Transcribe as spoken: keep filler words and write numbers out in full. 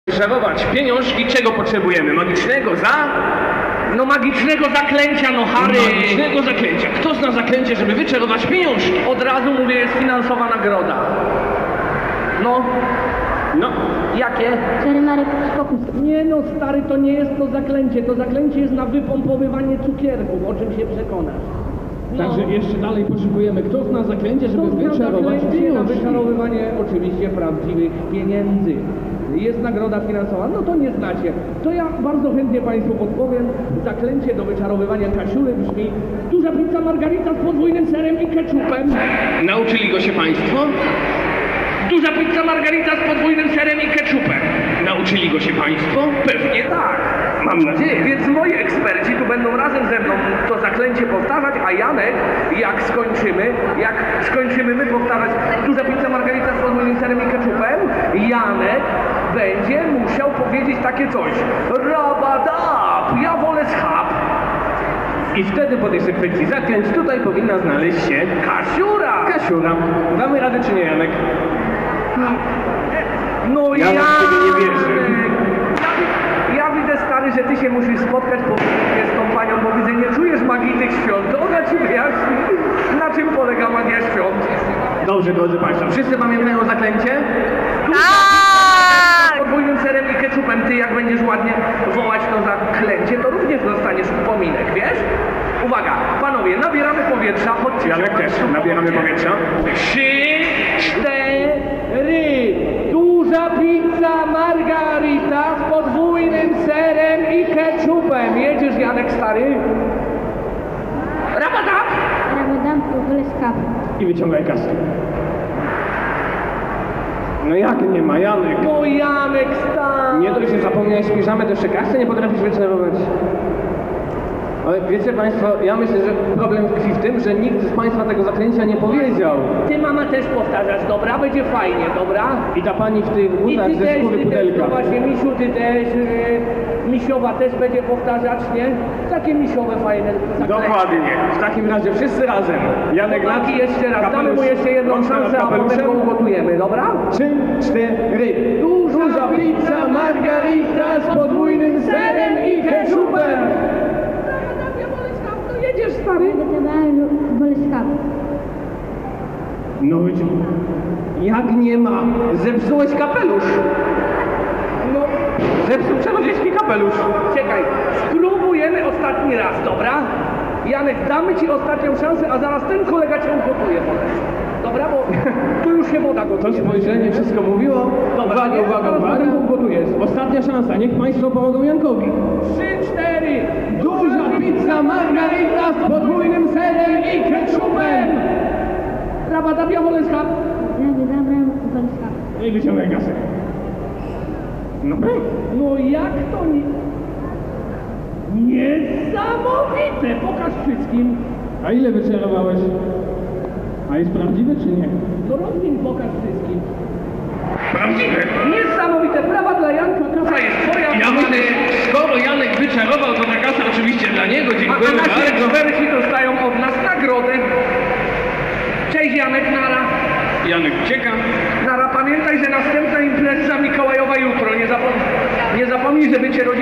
Wyczarować pieniążki, czego potrzebujemy? Magicznego za? No magicznego zaklęcia, no Harry! Magicznego zaklęcia. Kto zna zaklęcie, żeby wyczarować pieniążki? Od razu mówię, jest finansowa nagroda. No, No, jakie? Czary Marek, spokój. Nie no stary, to nie jest to zaklęcie. To zaklęcie jest na wypompowywanie cukierków, o czym się przekonasz. No. także jeszcze dalej potrzebujemy. Kto zna zaklęcie, żeby To zna wyczarować zaklęcie na pieniążki? wyczarowywanie oczywiście prawdziwych pieniędzy. Jest nagroda finansowa, no to nie znacie. To ja bardzo chętnie Państwu podpowiem. Zaklęcie do wyczarowywania kasiury brzmi: duża pizza margarita z podwójnym serem i ketchupem. Nauczyli go się Państwo? Duża pizza margarita z podwójnym serem i ketchupem. Nauczyli go się Państwo? Pewnie tak. Mam nadzieję. Więc moi eksperci tu będą razem ze mną to zaklęcie powtarzać, a Janek, jak skończymy, jak skończymy my powtarzać duża pizza margarita z podwójnym serem i ketchupem, Janek będzie musiał powiedzieć takie coś: rabadab, ja wolę schab. I wtedy po tej sekwencji zaklęć tutaj powinna znaleźć się Kasiura! Kasiura. Damy radę czy nie, Janek? No Ja Janek! w ciebie nie wierzę. Ja, wi- ja widzę, stary, że ty się musisz spotkać po z tą panią, bo widzę, nie czujesz magii tych świąt. To ona ci wyjaśni, na czym polega magia świąt. Dobrze, drodzy Państwo, wszyscy pamiętają zaklęcie? Z podwójnym serem i ketchupem, ty jak będziesz ładnie wołać to zaklęcie, to również dostaniesz upominek, wiesz? Uwaga, panowie, nabieramy powietrza, chodźcie. Janek też, nabieramy powietrza. Trzy, cztery. Duża pizza margarita z podwójnym serem i ketchupem. Jedziesz, Janek, stary? Rabadab! Rabadam, wolę schab. I wyciągaj kasę. No jak nie ma, Janek? No Janek, stary! Nie dość, że zapomniałeś piżamy, to jeszcze kasę nie potrafisz wyczarować. Ale wiecie Państwo, ja myślę, że problem tkwi w tym, że nikt z Państwa tego zaklęcia nie powiedział. Ty, mama, też powtarzasz, dobra? Będzie fajnie, dobra? I ta pani w tych I butach ty ze też, skóry ty też, pudelka. no właśnie, Misiu, ty też, yy, Misiowa też będzie powtarzać, nie? Takie misiowe, fajne zaklęcie. Dokładnie. W takim razie wszyscy razem. Janek lat, Chłopaki, jeszcze raz, damy mu kapelusz, jeszcze jedną rączka nad szansę, a potem kapeluszem. go ugotujemy, dobra? Trzy, cztery. Duża pizza margarita z podwójnym serem i ketchupem. No jedziesz, stary. Rabadam, wolę schab. No jak nie ma? Zepsułeś kapelusz. No, Zepsuł czarodziejski kapelusz. czekaj, spróbujemy ostatni raz, dobra? Janek, damy ci ostatnią szansę, a zaraz ten kolega cię ugotuje potem. Dobra, bo tu już się woda To gotuje. spojrzenie wszystko mówiło. Dobra, Uwaga, nie? uwaga, Zaraz uwaga. potem ugotujesz. Ostatnia szansa, niech Państwo pomogą Jankowi. Trzy, cztery. Duża pizza margarita z podwójnym serem i ketchupem. Rabadab, ja wolę schab. Rabadam, wolę schab. No i wyciągaj kasę. No. No jak to nie... Niesamowite! Pokaż wszystkim. A ile wyczarowałeś? A jest prawdziwe czy nie? To rozwin, pokaż wszystkim. Prawdziwe. Niesamowite! Brawa dla Janka, kasa jest twoja. Ja myślę, skoro Janek wyczarował, to ta kasa oczywiście dla niego. A, a Dziękuję nasi bardzo. eksperci dostają od nas nagrodę. Cześć Janek, nara. Janek ucieka. Nara, pamiętaj, że następna impreza Mikołajowa jutro. Nie zapomnij, nie zapomnij, żeby cię rodzice